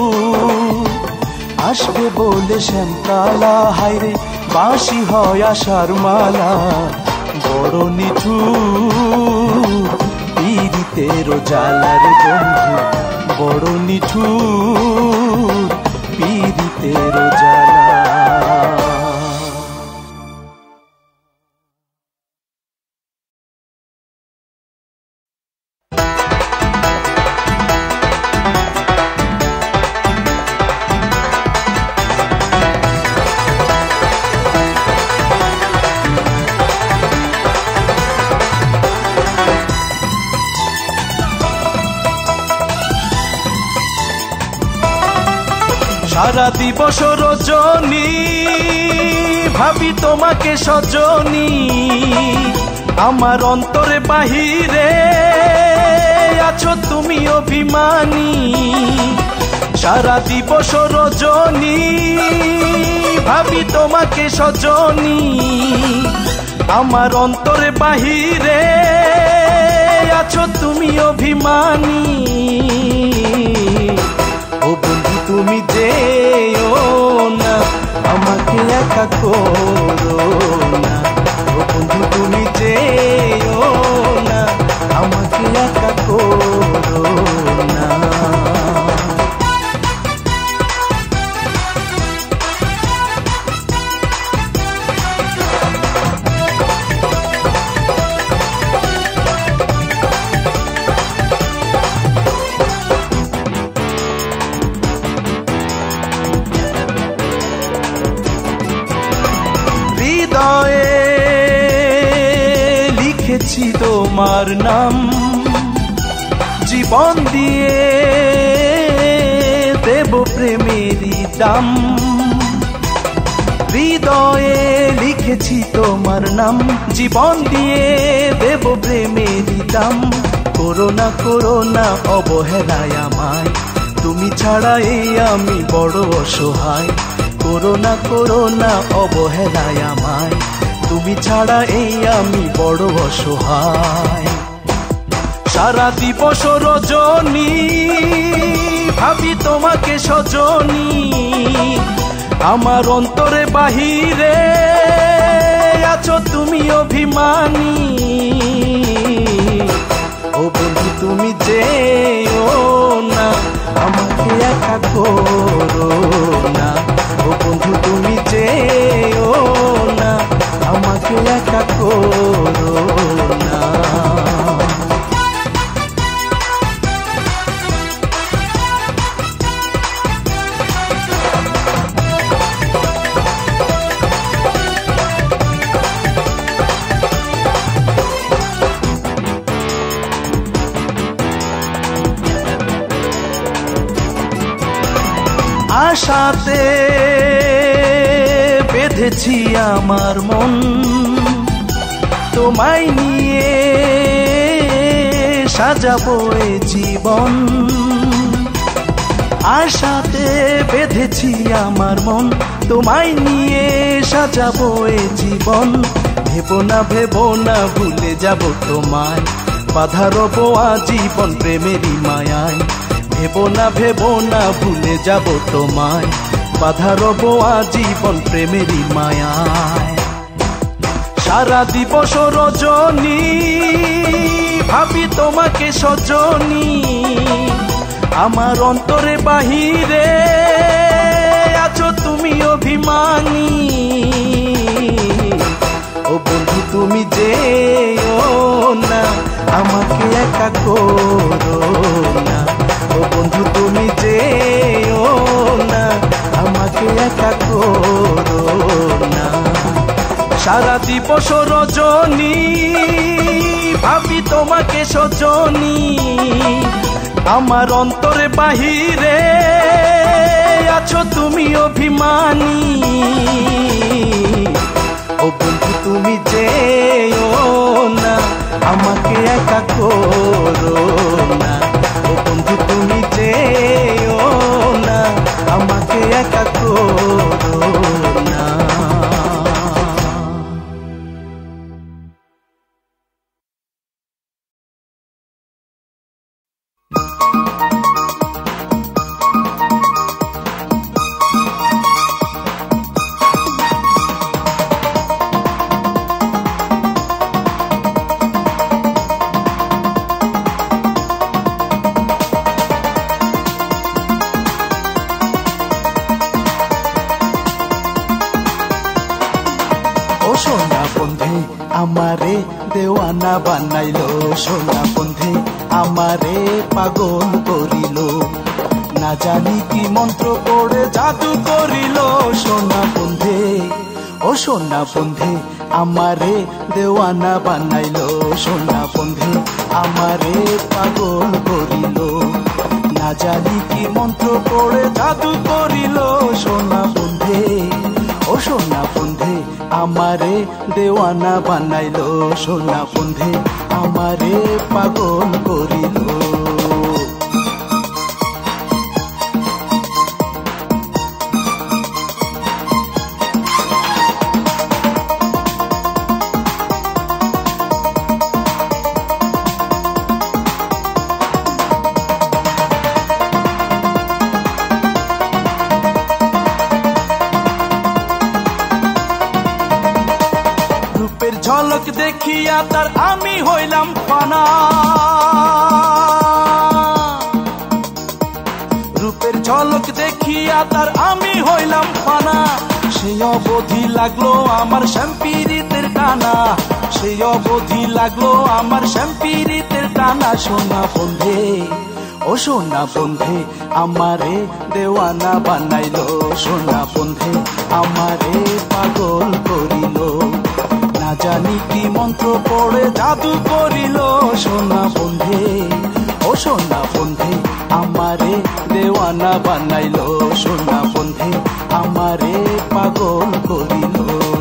আসবে বলে শ্যামকালা হায়রে বাঁশি হয় আশার মালা, বড় নিঠুর পিরিতের জ্বালা রে বন্ধু, বড় নিঠুর পিরিতের জ্বালা। সারা দিবস রজনী ভাবি তোমাকে সজনী, আমার অন্তরে বাহিরে আছো তুমি অভিমানী। সারা দিবস রজনী ভাবি তোমাকে সজনী, আমার অন্তরে বাহিরে আছো তুমি অভিমানী। ও বন্ধু তুমি যেও না, আমাকে একা করো না। ও বন্ধু তুমি যেও না, আমাকে একা করো না। হৃদয়ে লিখেছি তোমার নাম, জীবন দিয়ে দেব প্রেমেরই দাম। হৃদয়ে লিখেছি তোমার নাম, জীবন দিয়ে দেব প্রেমেরই দাম। করোনা করোনা অবহেলায় আমায়, তুমি ছাড়া এই আমি বড় অসহায়। করোনা করোনা অবহেলায় আমায়, তুমি ছাড়া এই আমি বড় অসহায়। সারা দিবস রজনী ভাবি তোমাকে সজনী, আমার অন্তরে বাহিরে আছো তুমি অভিমানী। ও বন্ধু তুমি যেও না, আমাকে একা করো না। ও বন্ধু তুমি যেও না, আমাকে একা করো না। আশাতে বেঁধেছি আমার মন, তোমায় নিয়ে সাজাবো এ জীবন। আশাতে বেঁধেছি আমার মন, তোমায় নিয়ে সাজাবো এ জীবন। ভেবো না ভুলে যাব তোমায়, বাধা রব আজীবন প্রেমেরই মায়ায়। ভেবো না ভুলে যাব তোমায়, বাধা রব আজীবন প্রেমেরই মায়ায়। সারা দিবস রজনী ভাবি তোমাকে সজনী, আমার অন্তরে বাহিরে আছো তুমি অভিমানী। ও বন্ধু তুমি যেও না, আমাকে একা করো না। ও বন্ধু তুমি যেও না, আমাকে একা করো না। সারা দিবস রজনী ভাবি তোমাকে সজনী, আমার অন্তরে বাহিরে আছো তুমি অভিমানী। ও বন্ধু তুমি যেও না, আমাকে একা করো না। ও বন্ধু তুমি যেও না, আমাকে একা করো না। সোনা বন্ধে আমারে দেওয়ানা বানাইলো, সোনা বন্ধে আমারে পাগল করিল। না জানি কি মন্ত্র পড়ে জাদু করিল। সোনা বন্ধে ও সোনা বন্ধে আমারে দেওয়ানা বানাইলো, সোনা বন্ধে আমারে পাগল করিল। না জানি কি মন্ত্র পড়ে জাদু করিল। সোনা বন্ধে ও সোনা বন্ধে আমারে দেওয়ানা বানাইলো, সোনা বন্ধে আমারে পাগল করিল। রূপের ঝলক দেখিয়া তার আমি হইলাম ফানা, রূপের ঝলক দেখিয়া তার আমি হইলাম ফানা। সেই অবধি লাগলো আমার শ্যামপিরিতের টানা, সেই অবধি লাগলো আমার শ্যামপিরিতের টানা। সোনা বন্ধে ও সোনা বন্ধে আমারে দেওয়ানা বানাইলো, সোনা বন্ধে আমারে পাগল করিল, না জানি কি মন্ত্র পড়ে জাদু করিল। সোনা বন্ধে ও সোনা বন্ধে আমারে দেওয়ানা বানাইলো, সোনা বন্ধে আমারে পাগল করিল।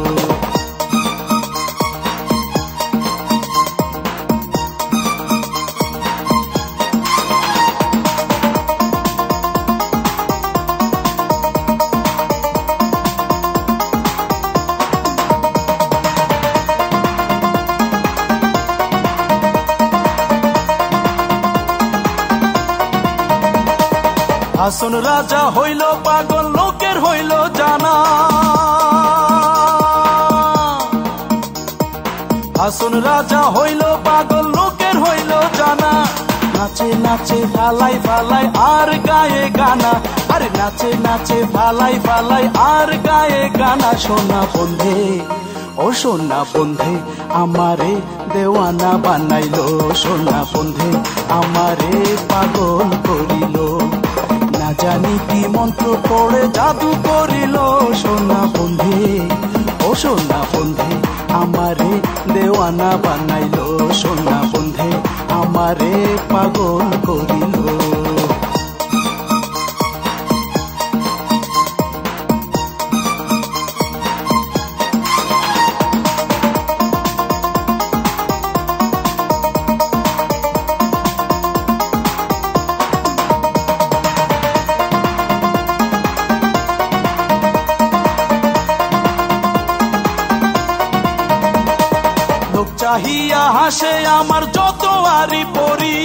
হাসন রাজা হইল পাগল লোকের হইল জানা, হাসন রাজা হইল পাগল লোকের হইল জানা। নাচে নাচে ফালাই ফালাই আর গায়ে গানা, আরে নাচে নাচে ফালাই ফালাই আর গায়ে গানা। সোনা বন্ধে ও সোনা বন্ধে আমারে দেওয়ানা বানাইলো, সোনা বন্ধে আমারে পাগল করিল, না জানি কি মন্ত্র পড়ে জাদু করিল। সোনা বন্ধে ও সোনা বন্ধে আমারে দেওয়ানা বানাইলো, সোনা বন্ধে আমারে পাগল করিল। চাহিয়া হাসে আমার যত আরি পরি,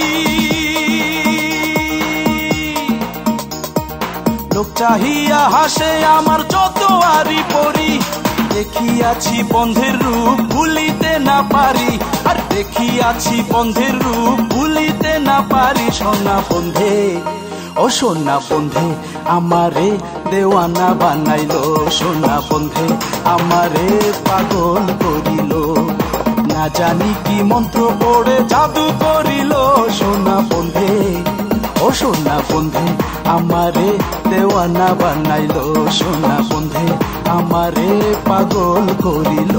লোক চাহিয়া হাসে আমার যত আরি পরি। দেখিয়াছি বন্ধের রূপ ভুলিতে না পারি, আর দেখিয়াছি বন্ধের রূপ ভুলিতে না পারি। সোনা বন্ধে ও সোনা বন্ধে আমারে দেওয়ানা বানাইলো, সোনা বন্ধে আমারে পাগল করিল, না জানি কি মন্ত্র পড়ে জাদু করিল। সোনা বন্ধে ও সোনা বন্ধে আমারে দেওয়ানা বানাইলো, সোনা বন্ধে আমারে পাগল করিল।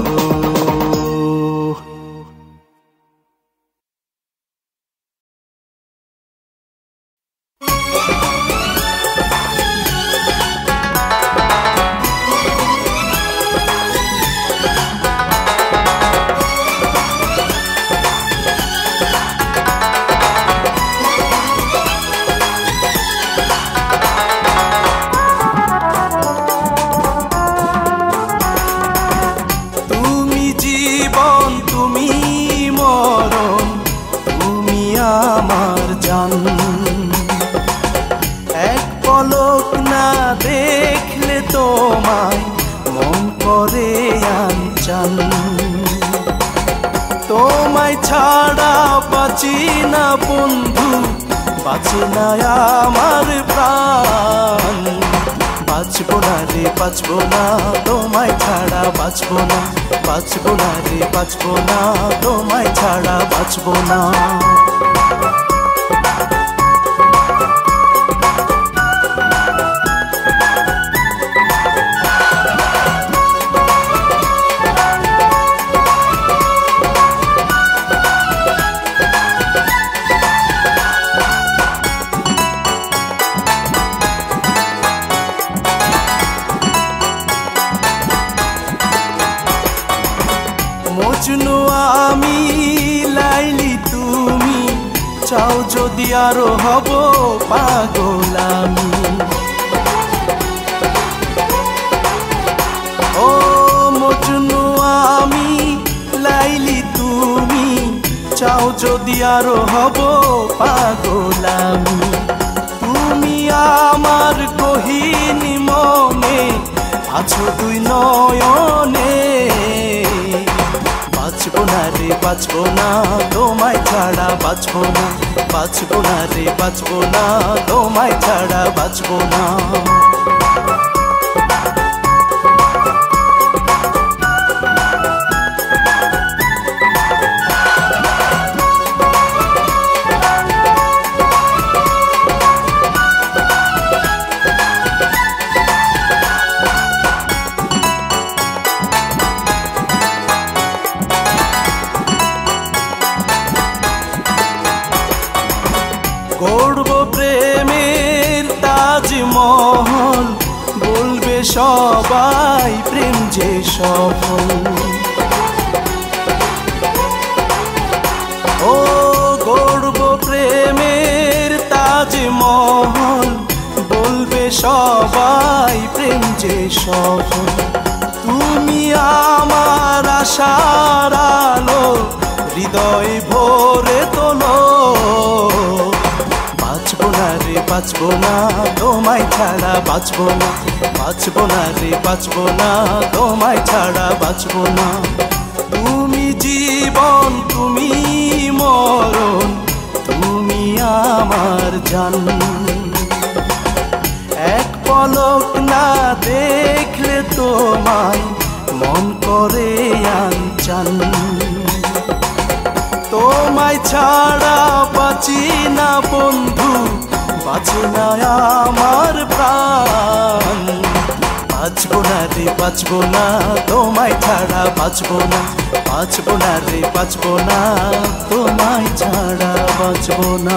এক পলক না দেখলে তোমায় মন করে আনচান, তোমায় ছাড়া বাঁচি না বন্ধু, বাঁচে না আমার প্রাণ। বাঁচবো না রে বাঁচবো না তোমায় ছাড়া, বাঁচবো না বাঁচবো না রে বাঁচবো না তোমায় ছাড়া, বাঁচবো না। মজনু আমি লাইলি তুমি, চাও যদি আরো হব পাগল আমি। ও মজনু আমি লাইলি তুমি, চাও যদি আরো হব পাগল আমি। তুমি আমার গহীনি মনে আছো দুই নয়নে, বাঁচবো না তোমায় ছাড়া বাঁচবো না, বাঁচবো না রে বাঁচবো না তোমায় ছাড়া বাঁচবো না। গড়ব প্রেমের তাজমহল, বলবে সবাই প্রেম যে সফল। ও গড়ব প্রেমের তাজমহল, বলবে সবাই প্রেম যে সফল। তুমি আমার আশার আলো, হৃদয় ভরে তোলো। বাঁচবো না রে বাঁচবো না তোমায় ছাড়া বাঁচবো না, বাঁচবো না রে বাঁচবো না তোমায় ছাড়া বাঁচবো না। তুমি জীবন তুমি মরণ, তুমি আমার জান। এক পলক না দেখলে তোমায় মন করে আনচান। তোমায় ছাড়া বাঁচি না বন্ধু, বাঁচে না আমার প্রাণ। বাঁচবো না রে বাঁচবো না তোমায় ছাড়া বাঁচবো না, বাঁচবো না রে বাঁচবো না তোমায় ছাড়া বাঁচবো না।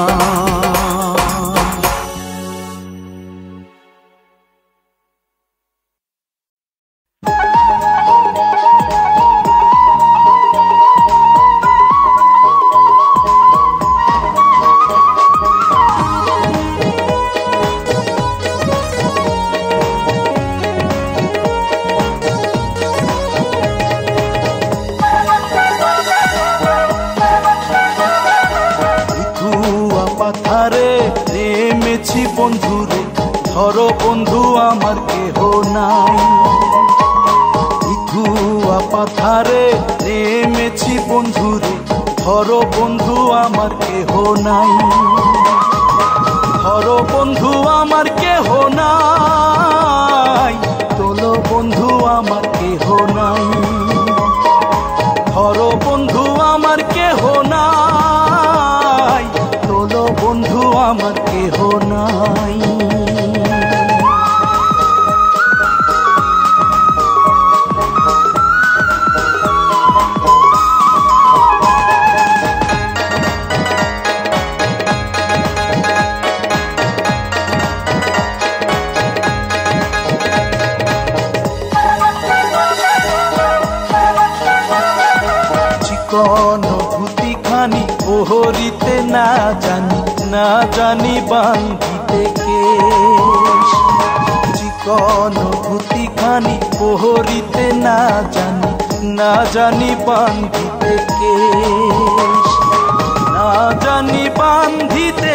নেমেছি বন্ধুরে, ধরো বন্ধু আমার কেহ নাই। ইথুয়া পাথারে নেমেছি বন্ধুরে, ধরো বন্ধু আমার কেহ নাই। ধরো বন্ধু আমার কেহ নাই, তোলো বন্ধু আমার কেহ নাই। ধরো বন্ধু আমার কেহ নাই, তোলো বন্ধু আমার কেহ নাই। অনুভূতি খানি ওহরিতে না জানি, না জানি বান্ধিতে কেশ। চিকন অনুভূতি খানি ওহরিতে না জানি, না জানি বান্ধিতে কেশ। না জানি বান্ধিতে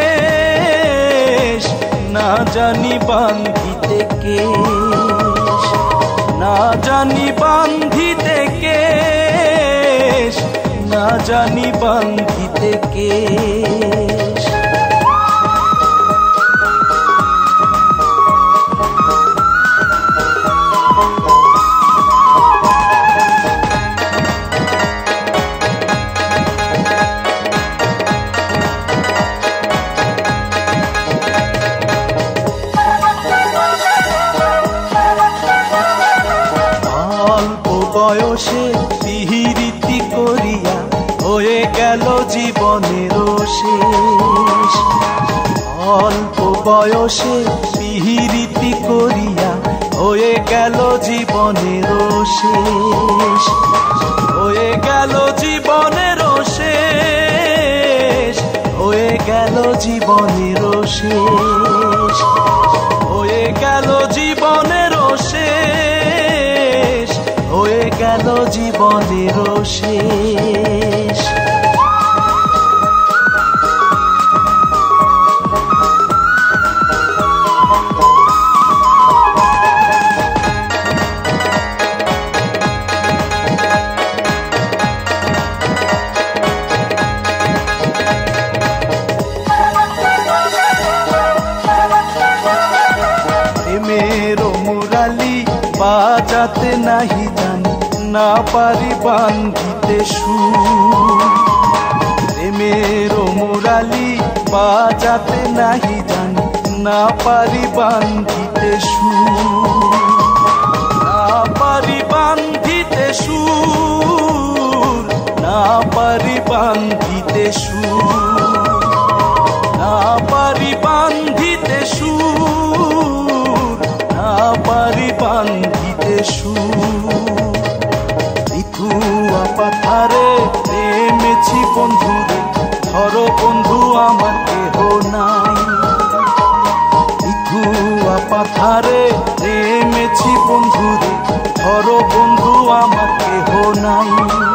কেশ, না জানি বান্ধিতে কেশ। না জানি বান্ধিতে কেশ, না জানি বান্ধিতে কেশ। অল্প বয়সে পিহিরিতি করিয়া হয়ে গেল জীবনের শেষ। অল্প বয়সে পিহিরিতি করিয়া হয়ে গেল জীবনের শেষ। হয়ে গেল জীবনের শেষ, হয়ে গেল জীবনের শেষ। হয়ে গেল জীবনের শেষ, হয়ে গেল জীবনের শেষ। বাজাতে নাহি জানি, না পারি বান্ধিতে সুর। প্রেমের মুরালি বাজাতে নাহি জানি, না পারি বান্ধিতে সুর। না পারি বান্ধিতে সুর, না পারি বান্ধিতে সুর, না পারি বান্ধিতে সুর, না পারি বান্ধিতে সুর। নিথুয়া পাথারে নেমেছি বন্ধুরে, ধরো বন্ধু আমার কেহ নাই। নিথুয়া পাথারে নেমেছি বন্ধুরে, ধরো বন্ধু আমার কেহ নাই।